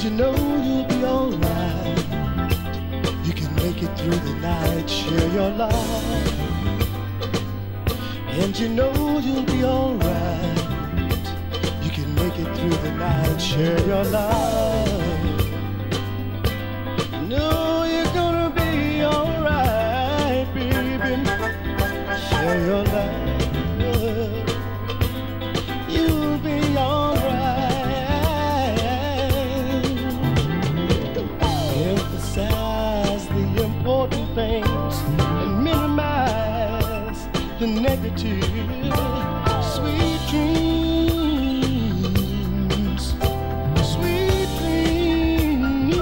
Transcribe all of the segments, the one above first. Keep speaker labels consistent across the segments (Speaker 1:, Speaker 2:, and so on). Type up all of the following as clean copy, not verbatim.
Speaker 1: you know you'll be alright. You can make it through the night, share your love. And you know you'll be alright. You can make it through the night, share your love. No, you're gonna be alright, baby. Share your love. You'll be alright. Emphasize the important things and minimize the negative. Sweet dreams, sweet dreams.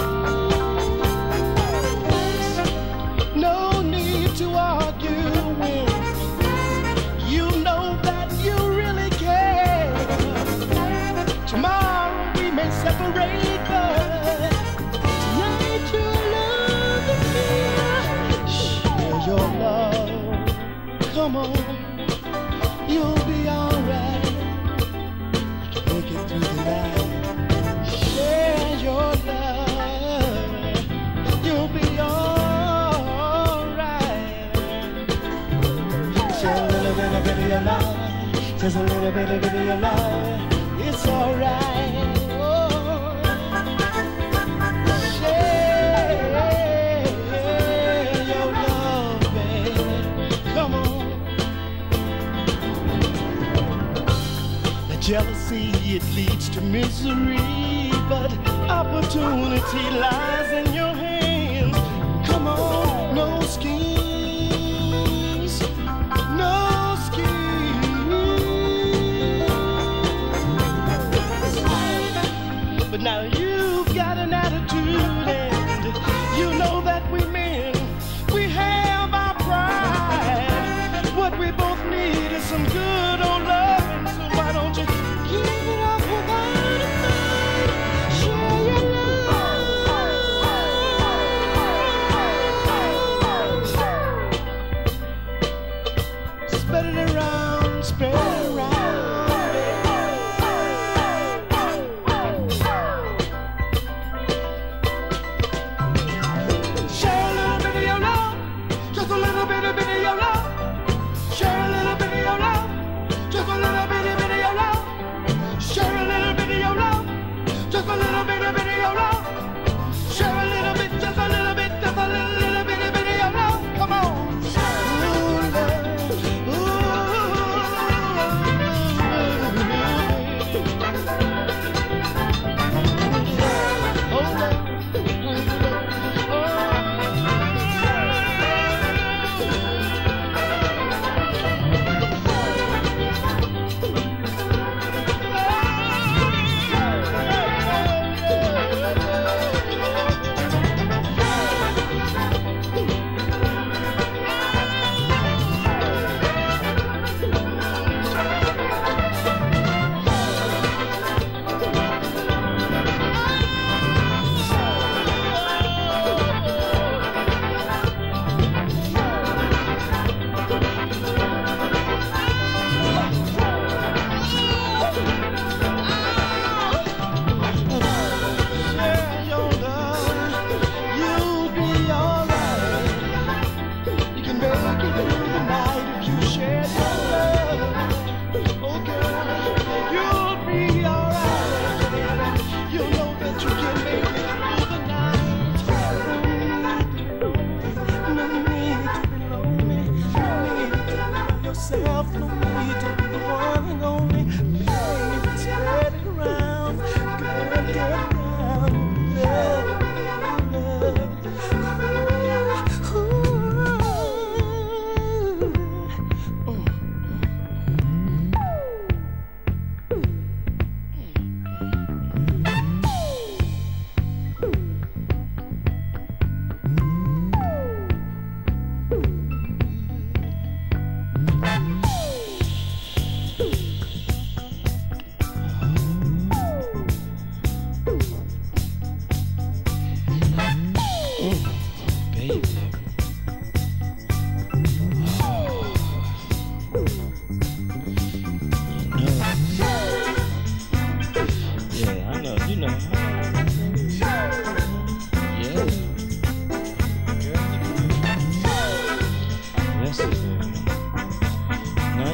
Speaker 1: No need to argue when you know that you really care. Tomorrow we may separate, but tonight your love is here. Share your love. Come on, you'll be alright. You can make it through the night. Share your love. You'll be alright. Share a little bit of your love. Just a little bit of your love. It's alright. Oh. Share your love, baby. Come on. Jealousy, it leads to misery, but opportunity lies in your hands. Come on, no schemes, no schemes. But now you've got an attitude, and you know that we men, we have our pride. What we both need is some good old love. Why don't you give it up without a fight? Share your love. Spread it around, spread it around. Share a little bit of your love, just a little bit of your love. Share a little bit of your love, just a little bit of your love. Share a little bit of your love, just a little bit of your love. Share a little bit, just a little bit, just a little bit of your love. Come on. Ooh, love.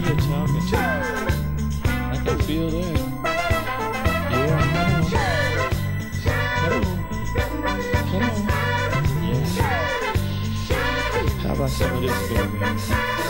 Speaker 2: you're talking to. I can feel that. Yeah, come on. Yeah. How about some of this, baby?